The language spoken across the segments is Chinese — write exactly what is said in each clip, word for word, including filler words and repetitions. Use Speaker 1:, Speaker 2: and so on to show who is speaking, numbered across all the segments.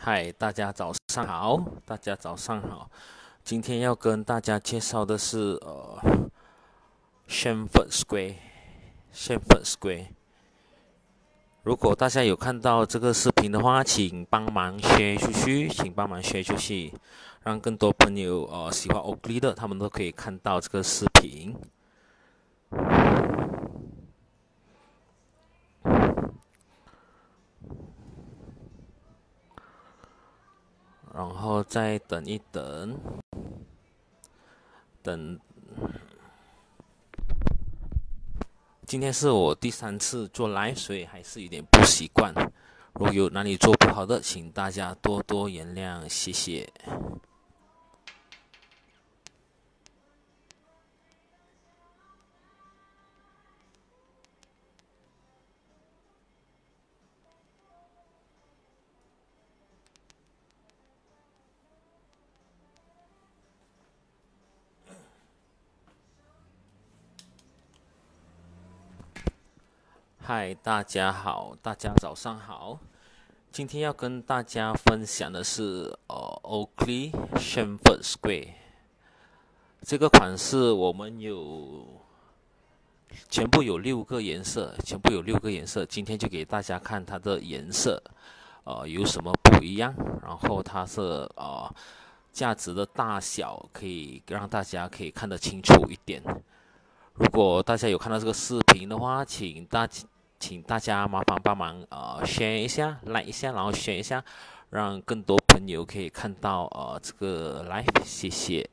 Speaker 1: 嗨，大家早上好，大家早上好。今天要跟大家介绍的是呃 Shamford Square，Shamford Square。如果大家有看到这个视频的话，请帮忙 share 出去，请帮忙 share 出去，让更多朋友呃喜欢 Oakley 的，他们都可以看到这个视频。然后再等一等，等。今天是我第三次做 live，所以还是有点不习惯。如果有哪里做不好的，请大家多多原谅，谢谢。嗨，大家好，大家早上好。今天要跟大家分享的是呃 Oakley Shamford Square 这个款式，我们有全部有六个颜色，全部有六个颜色。今天就给大家看它的颜色，呃有什么不一样，然后它是呃价值的大小，可以让大家可以看得清楚一点。如果大家有看到这个视频的话，请大请大家麻烦帮忙呃 share 一下 like 一下，然后 share 一下，让更多朋友可以看到呃这个 live，谢谢。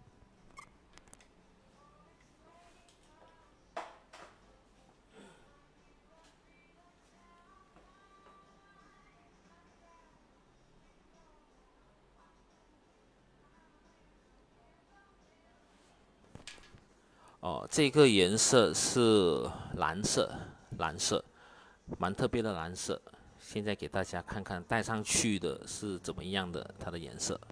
Speaker 1: 哦，这个颜色是蓝色，蓝色，蛮特别的蓝色。现在给大家看看戴上去的是怎么样的，它的颜色。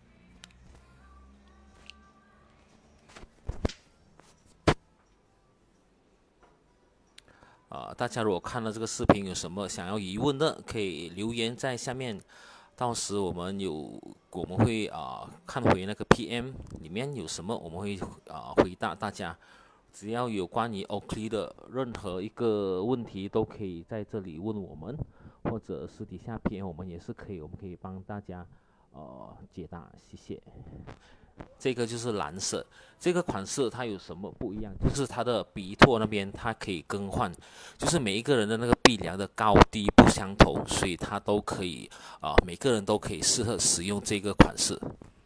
Speaker 1: 啊、呃，大家如果看了这个视频有什么想要疑问的，可以留言在下面。到时我们有我们会啊、呃、看回那个 P M 里面有什么，我们会啊、呃、回答大家。只要有关于 Oakley 的任何一个问题，都可以在这里问我们，或者私底下 P M 我们也是可以，我们可以帮大家呃解答，谢谢。这个就是蓝色，这个款式它有什么不一样？就是它的鼻托那边它可以更换，就是每一个人的那个鼻梁的高低不相同，所以它都可以啊、呃，每个人都可以适合使用这个款式。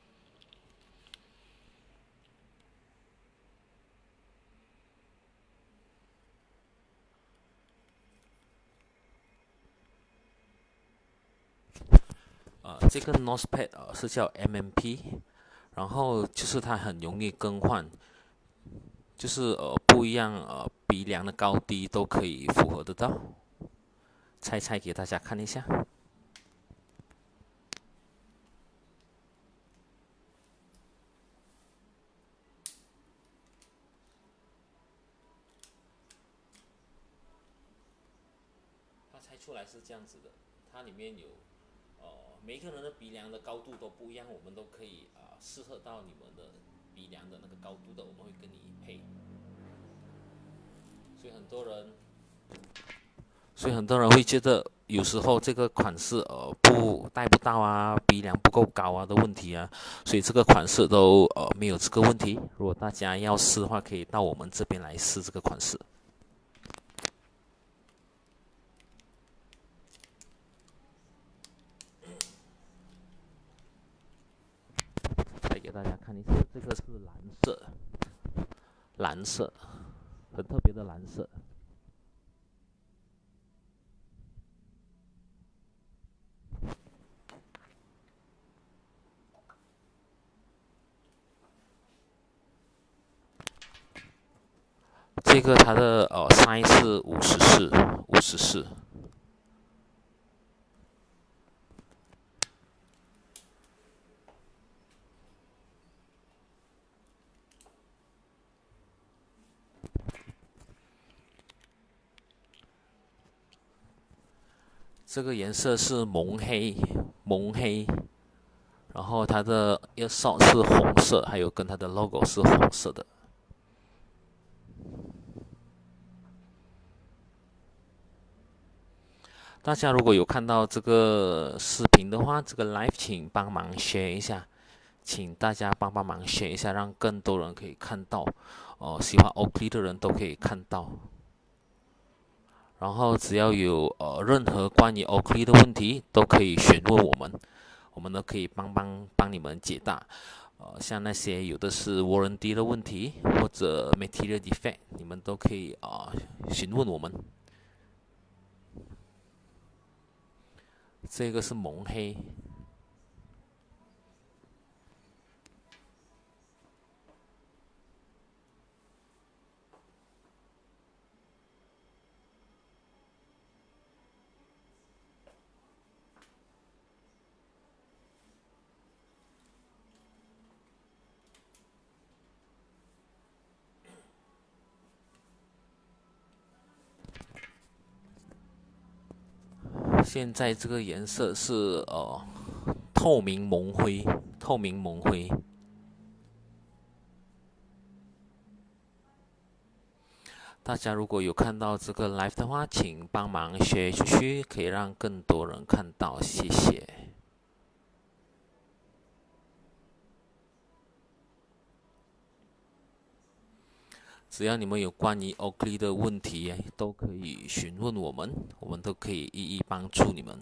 Speaker 1: 呃，这个 nose pad 啊、呃、是叫 M M P， 然后就是它很容易更换，就是呃不一样呃鼻梁的高低都可以符合得到。拆拆给大家看一下。它拆出来是这样子的，它里面有呃每个人的鼻梁的高度都不一样，我们都可以啊、呃、适合到你们的鼻梁的那个高度的，我们会跟你配。所以很多人，所以很多人会觉得有时候这个款式呃不戴不到啊，鼻梁不够高啊的问题啊，所以这个款式都呃没有这个问题。如果大家要试的话，可以到我们这边来试这个款式。再给大家看一下，这个是蓝色，蓝色，很特别的蓝色。这个它的呃 size 是五十四，五十四。 这个颜色是蒙黑，蒙黑，然后它的 earshot 是红色，还有跟它的 logo 是红色的。大家如果有看到这个视频的话，这个 live 请帮忙 share 一下，请大家帮帮忙 share 一下，让更多人可以看到，哦，喜欢 Oakley 的人都可以看到。然后只要有呃任何关于 Oakley 的问题，都可以询问我们，我们都可以帮帮帮你们解答。呃，像那些有的是 warranty 的问题或者 material defect，你们都可以啊、呃、询问我们。这个是蒙黑。现在这个颜色是呃透明蒙灰，透明蒙灰。大家如果有看到这个 live 的话，请帮忙 share 出去，可以让更多人看到，谢谢。只要你们有关于 Oakley 的问题，都可以询问我们，我们都可以一一帮助你们。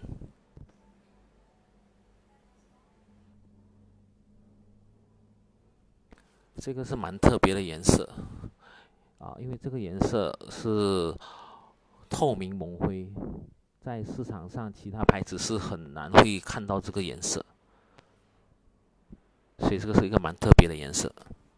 Speaker 1: 这个是蛮特别的颜色啊，因为这个颜色是透明蒙灰，在市场上其他牌子是很难会看到这个颜色，所以这个是一个蛮特别的颜色。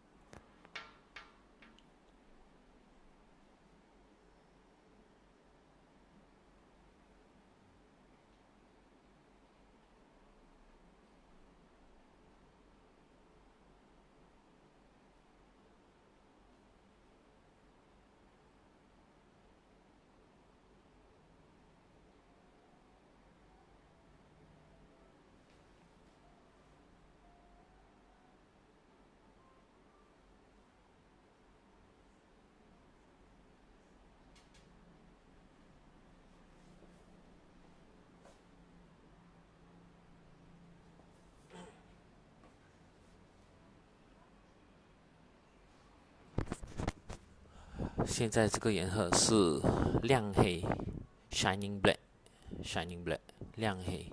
Speaker 1: 现在这个颜色是亮黑 ，shining black，shining black， 亮黑。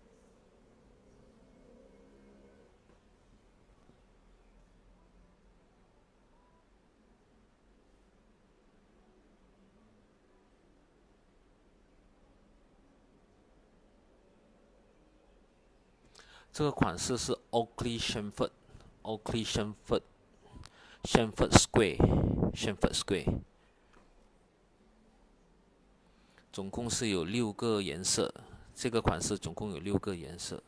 Speaker 1: 这个款式是 Oakley Shenford，Oakley Shenford，Shenford Square，Shenford Square。总共是有六个颜色，这个款式总共有六个颜色。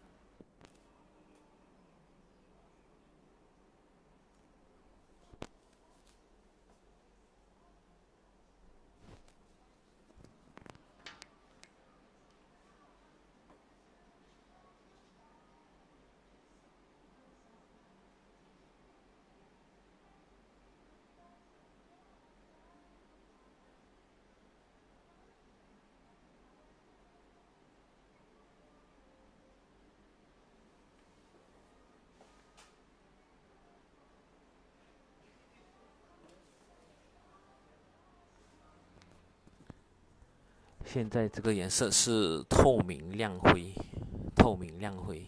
Speaker 1: 现在这个颜色是透明亮灰，透明亮灰。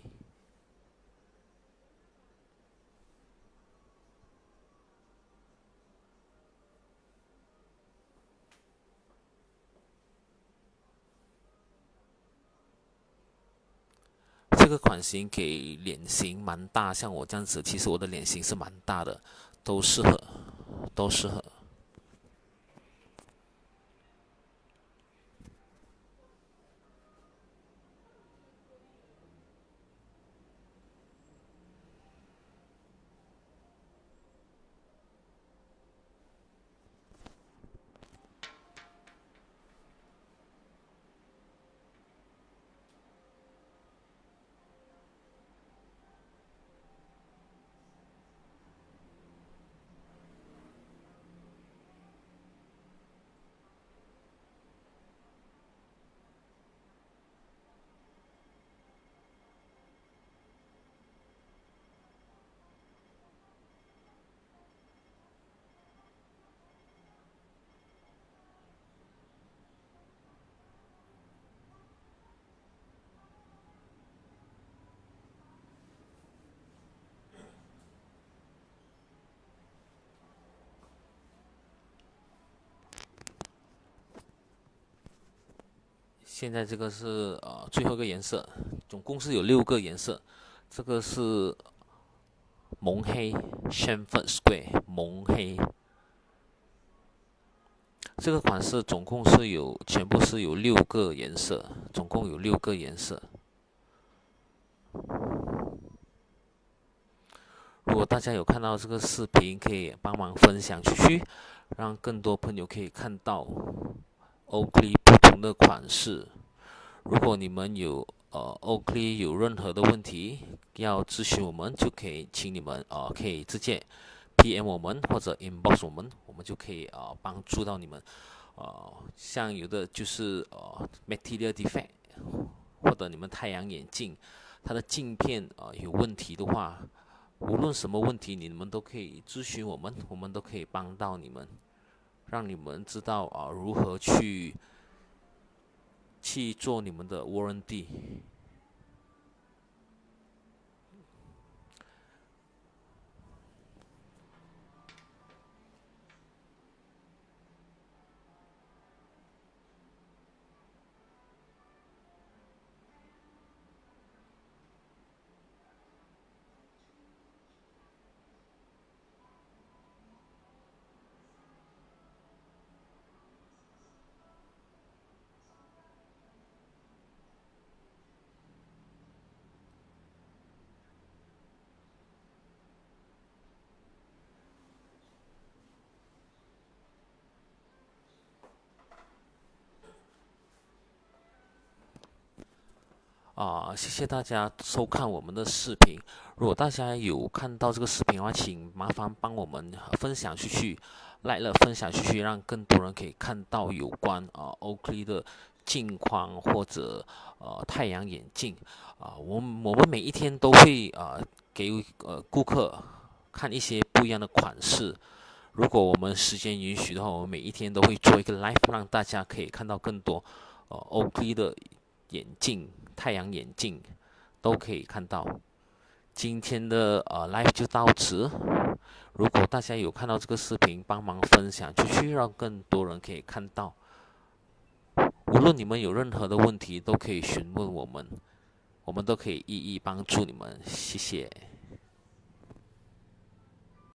Speaker 1: 这个款型给脸型蛮大，像我这样子，其实我的脸型是蛮大的，都适合，都适合。 现在这个是呃最后一个颜色，总共是有六个颜色。这个是蒙黑 Shamford Square 蒙黑。这个款式总共是有，全部是有六个颜色，总共有六个颜色。如果大家有看到这个视频，可以帮忙分享出去，让更多朋友可以看到 Oakley 不同的款式。如果你们有呃 Oakley 有任何的问题要咨询我们，就可以请你们呃可以直接 P M 我们或者 inbox 我们，我们就可以呃帮助到你们。呃，像有的就是呃 material defect， 或者你们太阳眼镜它的镜片呃有问题的话，无论什么问题，你们都可以咨询我们，我们都可以帮到你们，让你们知道啊、呃、如何去去做你们的 warranty。啊、呃，谢谢大家收看我们的视频。如果大家有看到这个视频的话，请麻烦帮我们分享出去，来了分享出去，让更多人可以看到有关啊、呃、Oakley 的镜框或者呃太阳眼镜啊、呃。我们我们每一天都会啊、呃、给呃顾客看一些不一样的款式。如果我们时间允许的话，我们每一天都会做一个 live， 让大家可以看到更多呃 Oakley 的眼镜。太阳眼镜都可以看到。今天的呃 live 就到此。如果大家有看到这个视频，帮忙分享出去，让更多人可以看到。无论你们有任何的问题，都可以询问我们，我们都可以一一帮助你们。谢谢。